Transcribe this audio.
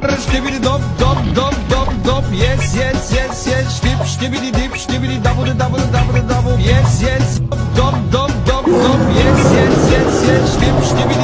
Stibidi dop, dop, dop, dop, dop. Yes, yes, yes, yes. Stip, stibidi dip, stibidi double, double, double, double. Yes, yes. Dop, dop, dop, dop. Yes, yes, yes, yes. Stip, stibidi.